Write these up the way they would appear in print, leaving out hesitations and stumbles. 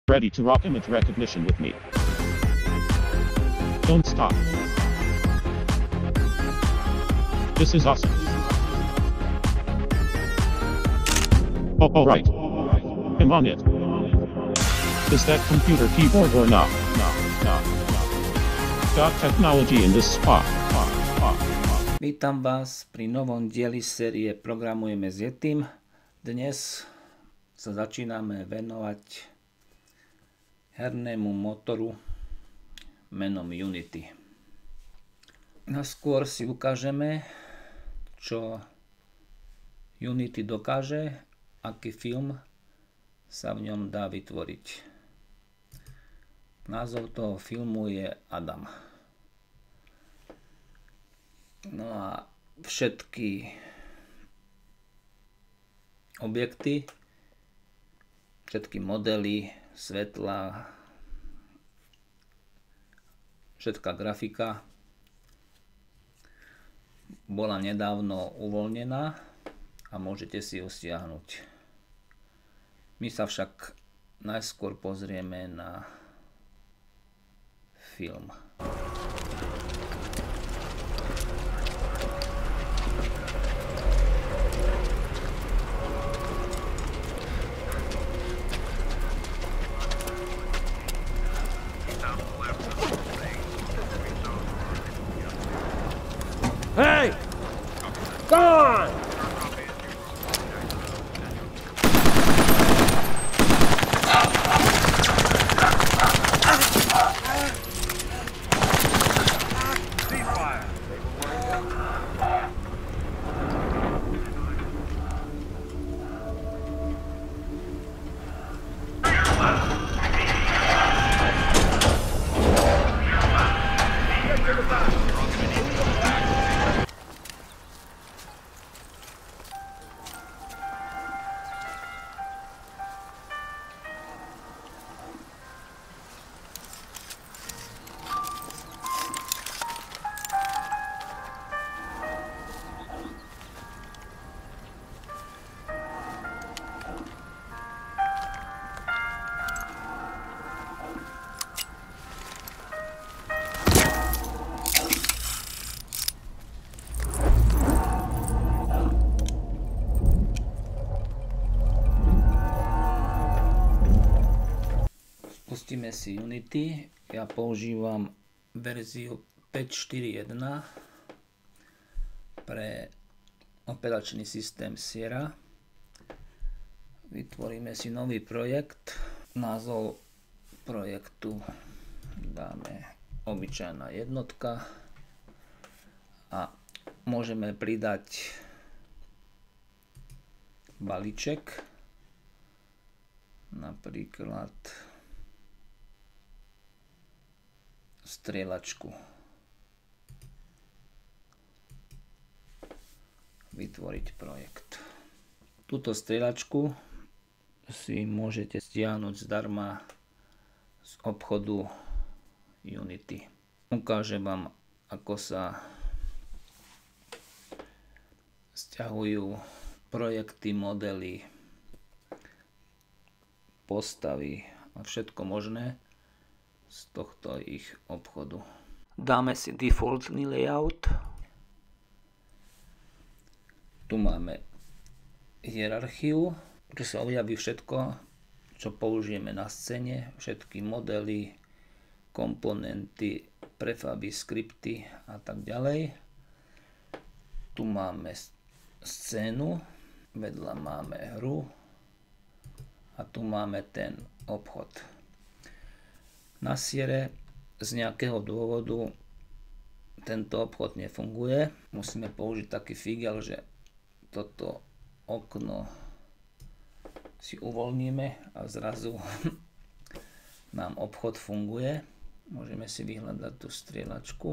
Ready to rock image recognition with me. Don't stop. This is awesome. Oh, alright. I'm on it. Is that computer keyboard or not? No. Got technology in this spot. Vítam vás pri novom dieli série Programujeme s Yetim. Dnes sa začíname venovať hernému motoru menom Unity. Naskôr si ukážeme, čo Unity dokáže, aký film sa v ňom dá vytvoriť. Názov toho filmu je Adam. No a všetky objekty, všetky modely, svetla, všetká grafika bola nedávno uvoľnená a môžete si ju stiahnuť. My sa však najskôr pozrieme na film. Hey! Gone! Pustíme si Unity. Ja používam verziu 5.4.1 pre operačný systém Sierra. Vytvoríme si nový projekt. Názov projektu dáme obyčajná jednotka a môžeme pridať balíček, napríklad strieľačku. Vytvoriť projekt. Túto strieľačku si môžete stiahnuť zdarma z obchodu Unity. Ukážem vám, ako sa stiahujú projekty, modely, postavy a všetko možné z tohto ich obchodu. Dáme si defaultný layout. Tu máme hierarchiu, kde sa objaví všetko, čo použijeme na scéne, všetky modely, komponenty, prefaby, skripty a tak ďalej. Tu máme scénu, vedľa máme hru a tu máme ten obchod. Na Siere z nejakého dôvodu tento obchod nefunguje. Musíme použiť taký figel, že toto okno si uvoľníme a zrazu nám obchod funguje. Môžeme si vyhľadať tú strieľačku.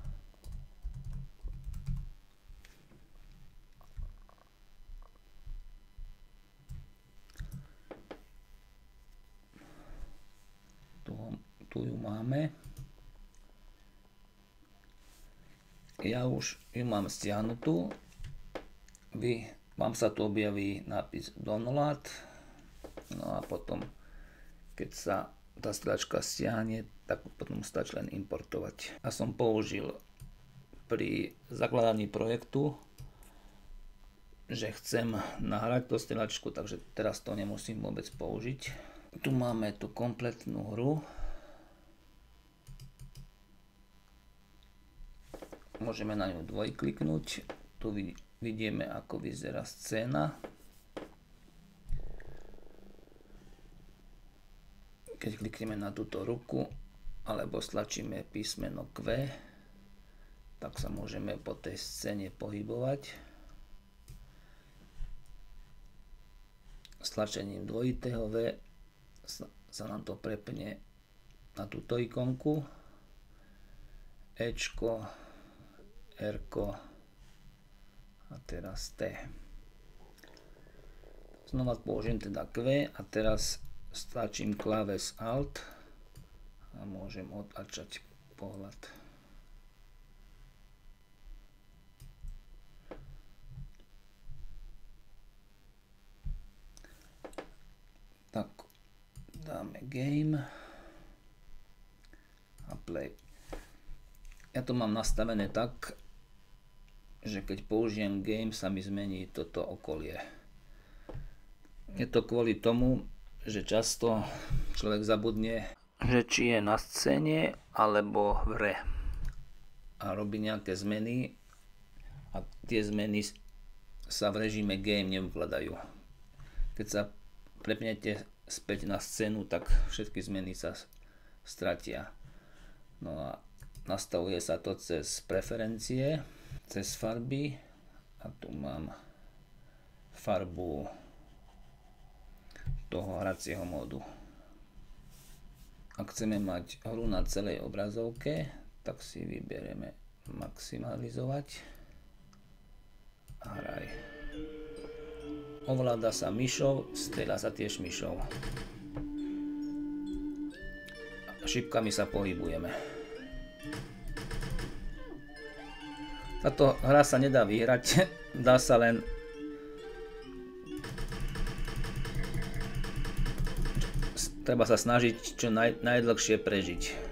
Tu ju máme. Ja už ju mám stiahnutú. Vám sa tu objaví nápis Download. No a potom keď sa tá stlačka stiahne, tak potom stačí len importovať. Ja som použil pri zakladaní projektu, že chcem nahrať tú stlačku, takže teraz to nemusím vôbec použiť. Tu máme tú kompletnú hru. Môžeme na ňu dvojkliknúť. Tu vidíme, ako vyzerá scéna. Keď klikneme na túto ruku alebo stlačíme písmeno Q, tak sa môžeme po tej scéne pohybovať. Stlačením dvojitého V sa nám to prepne na túto ikonku. Ečko, Rko a teraz T. Znova použijem teda Q a teraz stlačím kláves Alt a môžem otáčať pohľad. Tak, dáme Game a Play. Ja to mám nastavené tak, že keď použijem Game, sa mi zmení toto okolie. Je to kvôli tomu, že často človek zabudne, že či je na scéne alebo v hre a robí nejaké zmeny a tie zmeny sa v režime Game neukladajú. Keď sa prepnete späť na scénu, tak všetky zmeny sa stratia. No a nastavuje sa to cez preferencie, cez farby a tu mám farbu toho hracieho módu. Ak chceme mať hru na celej obrazovke, tak si vyberieme maximalizovať a hraj. Ovláda sa myšou, strieľa sa tiež myšou. Šipkami sa pohybujeme. Táto hra sa nedá vyhrať, dá sa len treba sa snažiť čo najdlhšie prežiť.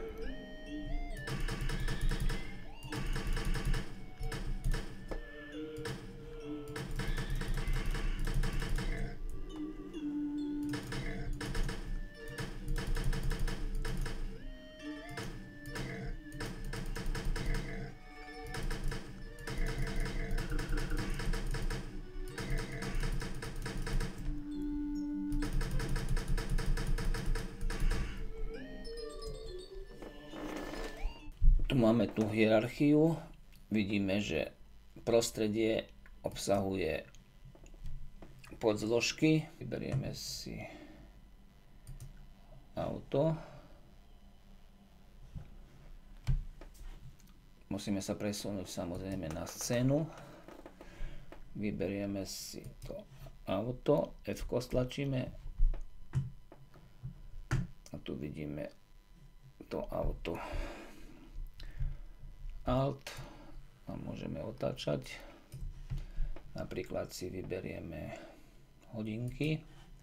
Tu máme tú hierarchiu, vidíme, že prostredie obsahuje podzložky. Vyberieme si auto. Musíme sa presunúť samozrejme na scénu. Vyberieme si to auto, F-ko stlačíme a tu vidíme to auto. Alt a môžeme otáčať. Napríklad si vyberieme hodinky.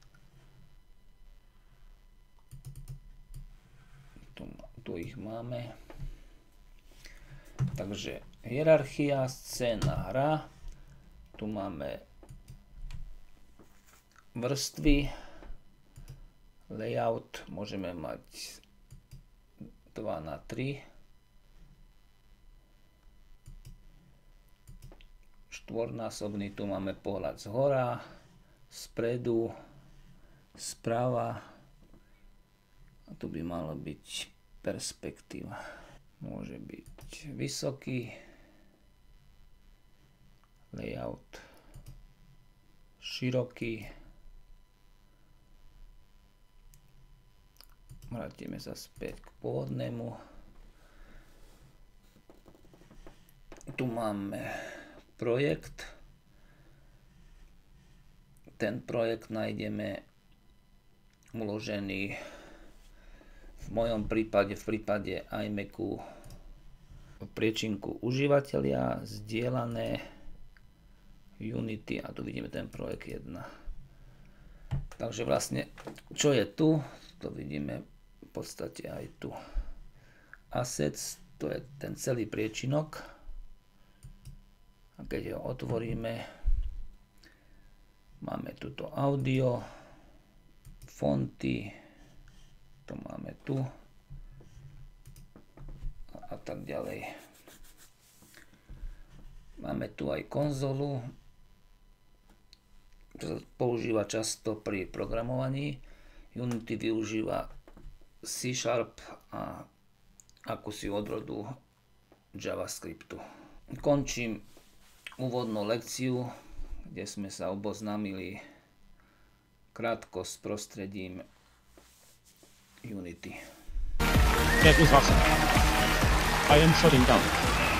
Tu ich máme. Takže hierarchia, scéna, hra. Tu máme vrstvy, layout, môžeme mať 2x3. Štvornásobný, tu máme pohľad z hora, spredu, sprava a tu by malo byť perspektíva. Môže byť vysoký, layout, široký. Vrátime sa späť k pôvodnému. Tu máme projekt. Ten projekt nájdeme uložený v mojom prípade, v prípade iMacu, v priečinku užívateľia, zdieľané Unity a tu vidíme ten projekt 1. Takže vlastne, čo je tu, to vidíme v podstate aj tu. Assets, to je ten celý priečinok. A keď ho otvoríme, máme tuto audio, fonty, to máme tu a tak ďalej. Máme tu aj konzolu, čo sa používa často pri programovaní. Unity využíva C# a akúsi odrodu JavaScriptu. Končím úvodnú lekciu, kde sme sa oboznámili krátko s prostredím Unity. That was awesome. I am shutting down.